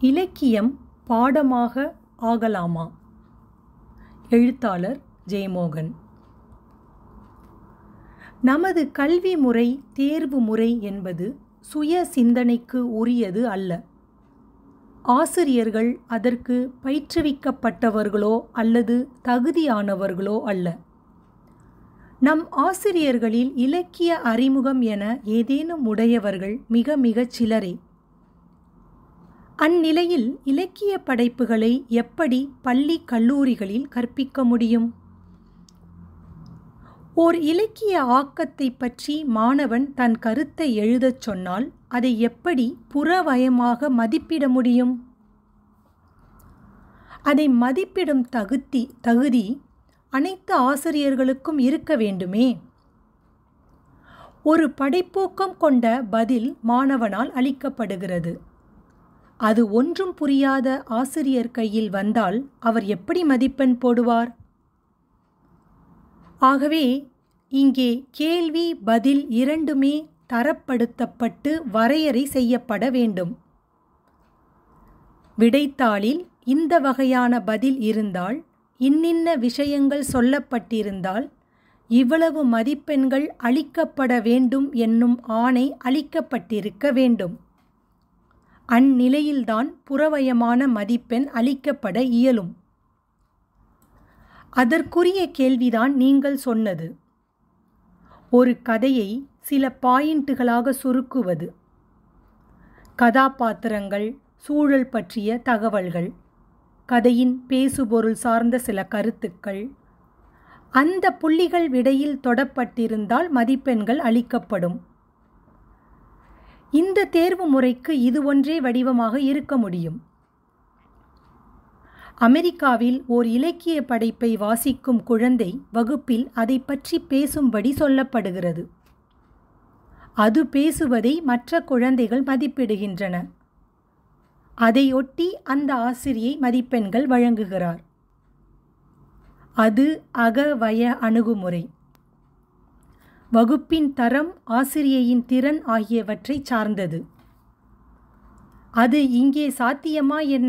இலக்கியம் பாடமாக ஆகலாமா? எழுத்தாளர் ஜெயமோகன். நமது கல்வி முறை, தேர்வு முறை என்பது சுய சிந்தனைக்கு உரியது அல்ல. ஆசிரியர்கள் அதற்கு பயிற்றுவிக்கப்பட்டவர்களோ அல்லது தகுதியானவர்களோ அல்ல. நம் ஆசிரியர்களில் இலக்கிய அறிமுகம் என ஏதேனும் உடையவர்கள் மிக மிகச் சிலரே. அந்நிலையில் இலக்கிய படைப்புகளை எப்படி பள்ளி கல்லூரிகளில் கற்பிக்க முடியும்? ஓர் இலக்கிய ஆக்கத்தை பற்றி மாணவன் தன் கருத்தை எழுதச் சொன்னால் அதை எப்படி புறவயமாக மதிப்பிட முடியும்? அதை மதிப்பிடும் தகுதி அனைத்து ஆசிரியர்களுக்கும் இருக்க வேண்டுமே. ஒரு படைப்பூக்கம் கொண்ட பதில் மாணவனால் அளிக்கப்படுகிறது. அது ஒன்றும் புரியாத ஆசிரியர் கையில் வந்தால் அவர் எப்படி மதிப்பெண் போடுவார்? ஆகவே இங்கே கேள்வி பதில் இரண்டுமே தரப்படுத்தப்பட்டு வரையறை செய்யப்பட வேண்டும். விடைத்தாளில் இந்த வகையான பதில் இருந்தால், இன்னின்ன விஷயங்கள் சொல்லப்பட்டிருந்தால் இவ்வளவு மதிப்பெண்கள் அளிக்கப்பட வேண்டும் என்னும் ஆணை அளிக்கப்பட்டிருக்க வேண்டும். அந்நிலையில்தான் புறவயமான மதிப்பெண் அளிக்கப்பட இயலும். அதற்குரிய கேள்விதான் நீங்கள் சொன்னது. ஒரு கதையை சில பாயிண்ட்டுகளாக சுருக்குவது, கதாபாத்திரங்கள், சூழல் பற்றிய தகவல்கள், கதையின் பேசுபொருள் சார்ந்த சில கருத்துக்கள், அந்த புள்ளிகள் விடையில் தொடப்பட்டிருந்தால் மதிப்பெண்கள் அளிக்கப்படும். இந்த தேர்வு முறைக்கு இது ஒன்றே வடிவமாக இருக்க முடியும். அமெரிக்காவில் ஓர் இலக்கிய படைப்பை வாசிக்கும் குழந்தை வகுப்பில் அதை பற்றி பேசும்படி சொல்லப்படுகிறது. அது பேசுவதை மற்ற குழந்தைகள் மதிப்பிடுகின்றன. அதையொட்டி அந்த ஆசிரியை மதிப்பெண்கள் வழங்குகிறார். அது அகவய அணுகுமுறை. வகுப்பின் தரம், ஆசிரியையின் திறன் ஆகியவற்றை சார்ந்தது. அது இங்கே சாத்தியமா என்ன?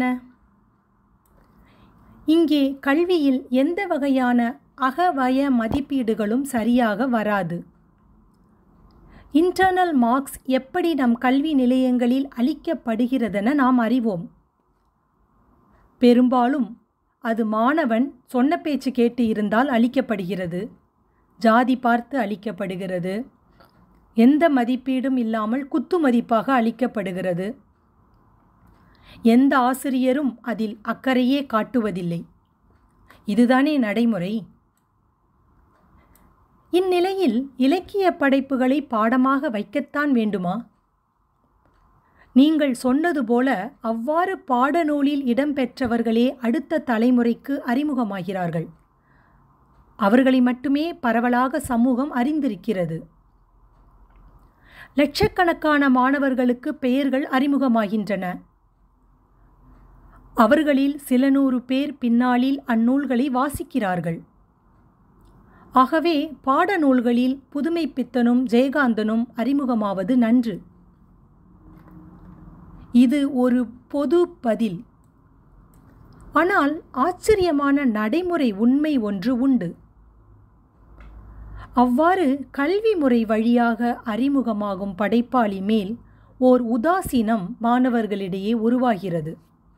இங்கே கல்வியில் எந்த வகையான அகவய மதிப்பீடுகளும் சரியாக வராது. இன்டர்னல் மார்க்ஸ் எப்படி நம் கல்வி நிலையங்களில் அளிக்கப்படுகிறதென நாம் அறிவோம். பெரும்பாலும் அது மாணவன் சொன்ன பேச்சு கேட்டு இருந்தால் அளிக்கப்படுகிறது, ஜாதி பார்த்து அளிக்கப்படுகிறது, எந்த மதிப்பீடும் இல்லாமல் குத்து மதிப்பாக அளிக்கப்படுகிறது. எந்த ஆசிரியரும் அதில் அக்கறையே காட்டுவதில்லை. இதுதானே நடைமுறை. இந்நிலையில் இலக்கிய படைப்புகளை பாடமாக வைக்கத்தான் வேண்டுமா? நீங்கள் சொன்னது போல அவ்வாறு பாடநூலில் இடம்பெற்றவர்களே அடுத்த தலைமுறைக்கு அறிமுகமாகிறார்கள். அவர்களை மட்டுமே பரவலாக சமூகம் அறிந்திருக்கிறது. லட்சக்கணக்கான மாணவர்களுக்கு பெயர்கள் அறிமுகமாகின்றன. அவர்களில் சில 100 பேர் பின்னாளில் அந்நூல்களை வாசிக்கிறார்கள். ஆகவே பாடநூல்களில் புதுமைப்பித்தனும் ஜெயகாந்தனும் அறிமுகமாவது நன்று. இது ஒரு பொது பதில். ஆனால் ஆச்சரியமான நடைமுறை உண்மை ஒன்று உண்டு. அவ்வாறு கல்வி முறை வழியாக அறிமுகமாகும் படைப்பாளி மேல் ஓர் உதாசீனம் மாணவர்களிடையே உருவாகிறது.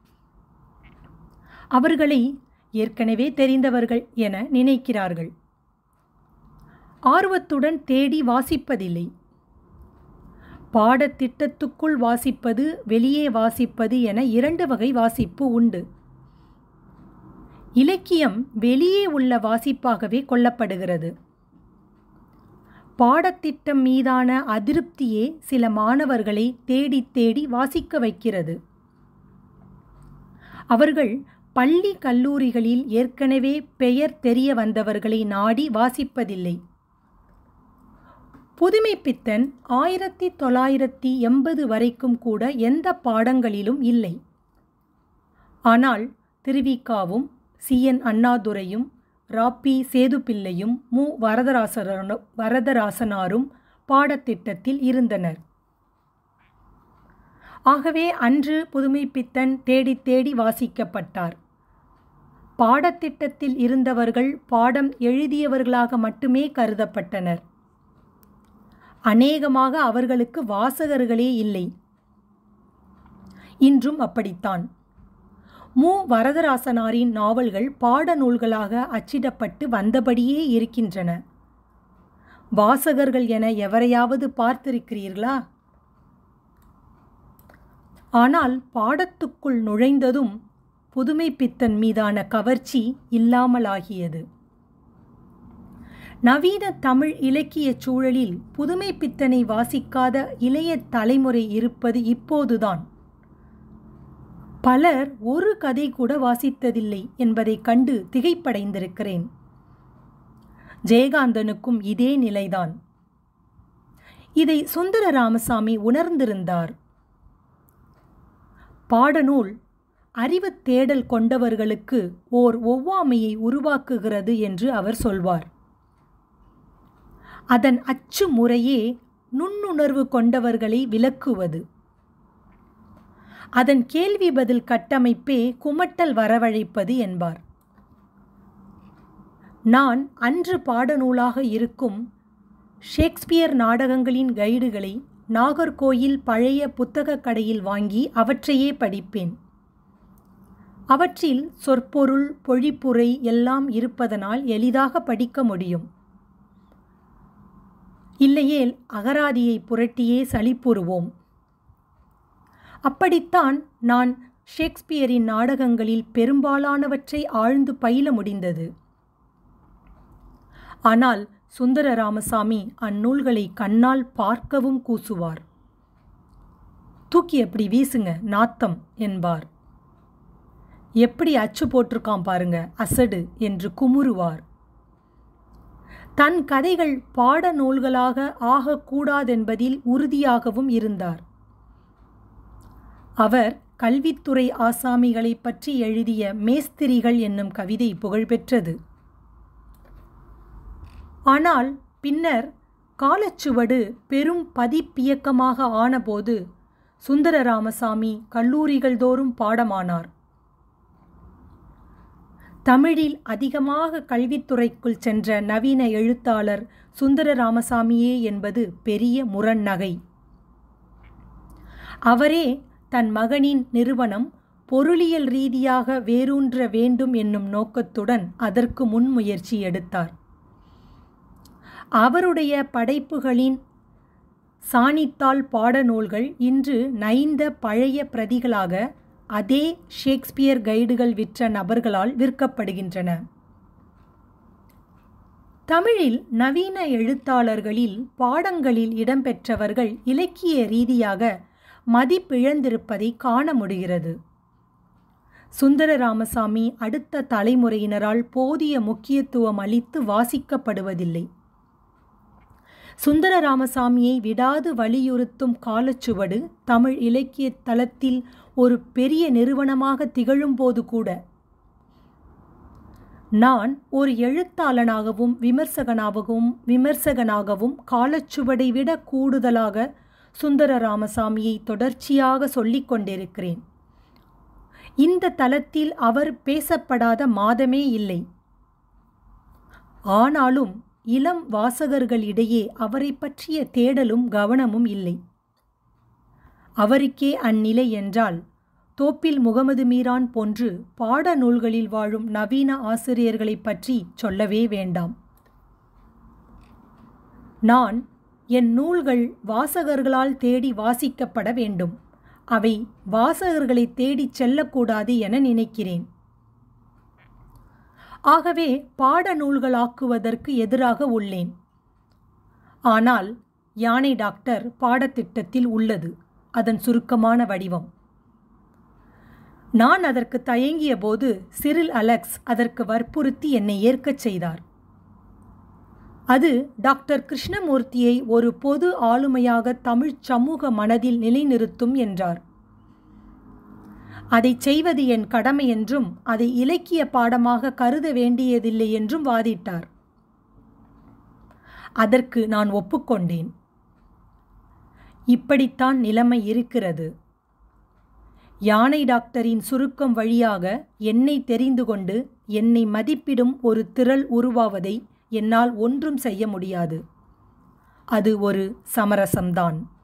அவர்களை ஏற்கனவே தெரிந்தவர்கள் என நினைக்கிறார்கள். ஆர்வத்துடன் தேடி வாசிப்பதில்லை. பாடத்திட்டத்துக்குள் வாசிப்பது, வெளியே வாசிப்பது என 2 வகை வாசிப்பு உண்டு. இலக்கியம் வெளியே உள்ள வாசிப்பாகவே கொள்ளப்படுகிறது. பாடத்திட்டம் மீதான அதிருப்தியே சில மாணவர்களை தேடி தேடி வாசிக்க வைக்கிறது. அவர்கள் பள்ளி கல்லூரிகளில் ஏற்கனவே பெயர் தெரிய வந்தவர்களை நாடி வாசிப்பதில்லை. புதுமைப்பித்தன் 1980 வரைக்கும் கூட எந்த பாடங்களிலும் இல்லை. ஆனால் திருவிகாவும், CN அண்ணாதுரையும், ராப்பி சேதுப்பிள்ளையும், மு வரதராசனாரும் பாடத்திட்டத்தில் இருந்தனர். ஆகவே அன்று புதுமைப்பித்தன் தேடி தேடி வாசிக்கப்பட்டார். பாடத்திட்டத்தில் இருந்தவர்கள் பாடம் எழுதியவர்களாக மட்டுமே கருதப்பட்டனர். அநேகமாக அவர்களுக்கு வாசகர்களே இல்லை. இன்றும் அப்படித்தான். மு. வரதராசனாரின் நாவல்கள் பாடநூல்களாக அச்சிடப்பட்டு வந்தபடியே இருக்கின்றன. வாசகர்கள் என எவரையாவது பார்த்திருக்கிறீர்களா? ஆனால் பாடத்துக்குள் நுழைந்ததும் புதுமைப்பித்தன் மீதான கவர்ச்சி இல்லாமலாகியது. நவீன தமிழ் இலக்கிய சூழலில் புதுமைப்பித்தனை வாசிக்காத இளைய தலைமுறை இருப்பது இப்போதுதான். பலர் ஒரு கதை கூட வாசித்ததில்லை என்பதைக் கண்டு திகைப்படைந்திருக்கிறேன். ஜெயகாந்தனுக்கும் இதே நிலைதான். இதை சுந்தர ராமசாமி உணர்ந்திருந்தார். பாடநூல் அறிவு தேடல் கொண்டவர்களுக்கு ஓர் ஒவ்வாமையை உருவாக்குகிறது என்று அவர் சொல்வார். அதன் அச்சு முறையே நுண்ணுணர்வு கொண்டவர்களை விலக்குவது. அதன் கேள்வி பதில் கட்டமைப்பே குமட்டல் வரவழைப்பது என்பார். நான் அன்று பாடநூலாக இருக்கும் ஷேக்ஸ்பியர் நாடகங்களின் கைடுகளை நாகர்கோயில் பழைய புத்தகக் கடையில் வாங்கி அவற்றையே படிப்பேன். அவற்றில் சொற்பொருள் பொழிப்புரை எல்லாம் இருப்பதனால் எளிதாக படிக்க முடியும். இல்லையேல் அகராதியை புரட்டியே சலிப்புறுவோம். அப்படித்தான் நான் ஷேக்ஸ்பியரின் நாடகங்களில் பெரும்பாலானவற்றை ஆழ்ந்து பயில முடிந்தது. ஆனால் சுந்தர ராமசாமி அந்நூல்களை கண்ணால் பார்க்கவும் கூசுவார். தூக்கி எப்படி வீசுங்க, நாத்தம் என்பார். எப்படி அச்சு போட்டிருக்கான் பாருங்க, அசடு என்று குமுறுவார். தன் கதைகள் பாட நூல்களாக ஆகக்கூடாதென்பதில் உறுதியாகவும் இருந்தார். அவர் கல்வித்துறை ஆசாமிகளை பற்றி எழுதிய மேஸ்திரிகள் என்னும் கவிதை புகழ்பெற்றது. ஆனால் பின்னர் காலச்சுவடு பெரும் பதிப்பியக்கமாக ஆனபோது சுந்தர ராமசாமி கல்லூரிகள் தோறும் பாடமானார். தமிழில் அதிகமாக கல்வித்துறைக்குள் சென்ற நவீன எழுத்தாளர் சுந்தர ராமசாமியே என்பது பெரிய முரண்நகை. அவரே தன் மகனின் நிறுவனம் பொருளியல் ரீதியாக வேரூன்ற வேண்டும் என்னும் நோக்கத்துடன் அதற்கு முன்முயற்சி எடுத்தார். அவருடைய படைப்புகளின் சாணித்தாள் பாடநூல்கள் இன்று நைந்த பழைய பிரதிகளாக அதே ஷேக்ஸ்பியர் கைடுகள் விற்ற நபர்களால் விற்கப்படுகின்றன. தமிழில் நவீன எழுத்தாளர்களில் பாடங்களில் இடம்பெற்றவர்கள் இலக்கிய ரீதியாக மதிப்பிழந்திருப்பதை காண முடிகிறது. சுந்தர ராமசாமி அடுத்த தலைமுறையினரால் போதிய முக்கியத்துவம் அளித்து வாசிக்கப்படுவதில்லை. சுந்தர ராமசாமியை விடாது வலியுறுத்தும் காலச்சுவடு தமிழ் இலக்கிய தளத்தில் ஒரு பெரிய நிறுவனமாக திகழும்போது கூட நான் ஒரு எழுத்தாளனாகவும் விமர்சகனாகவும் காலச்சுவடை விட கூடுதலாக சுந்தர ராமசாமியை தொடர்ச்சியாக சொல்லிக் கொண்டிருக்கிறேன். இந்த தளத்தில் அவர் பேசப்படாத மாதமே இல்லை. ஆனாலும் இளம் வாசகர்களிடையே அவரை பற்றிய தேடலும் கவனமும் இல்லை. அவருக்கே அந்நிலை என்றால் தோப்பில் முகமது மீரான் போன்று பாடநூல்களில் வாழும் நவீன ஆசிரியர்களை பற்றி சொல்லவே வேண்டாம். நான் என் நூல்கள் வாசகர்களால் தேடி வாசிக்கப்பட வேண்டும். அவை வாசகர்களை தேடிச் செல்லக்கூடாது என நினைக்கிறேன். ஆகவே பாடநூல்களாக்குவதற்கு எதிராக உள்ளேன். ஆனால் யானை டாக்டர் பாடத்திட்டத்தில் உள்ளது, அதன் சுருக்கமான வடிவம். நான் அதற்கு தயங்கிய போது சிரில் அலெக்ஸ் அதற்கு வற்புறுத்தி என்னை ஏற்கச் செய்தார். அது டாக்டர் கிருஷ்ணமூர்த்தியை ஒரு பொது ஆளுமையாக தமிழ் சமூக மனதில் நிலைநிறுத்தும் என்றார். அதை செய்வது என் கடமை என்றும் அதை இலக்கிய பாடமாக கருத வேண்டியதில்லை என்றும் வாதிட்டார். அதற்கு நான் ஒப்புக்கொண்டேன். இப்படித்தான் நிலைமை இருக்கிறது. யானை டாக்டரின் சுருக்கம் வழியாக என்னை தெரிந்து கொண்டு என்னை மதிப்பிடும் ஒரு திரள் உருவாவதை என்னால் ஒன்றும் செய்ய முடியாது. அது ஒரு சமரசம்தான்.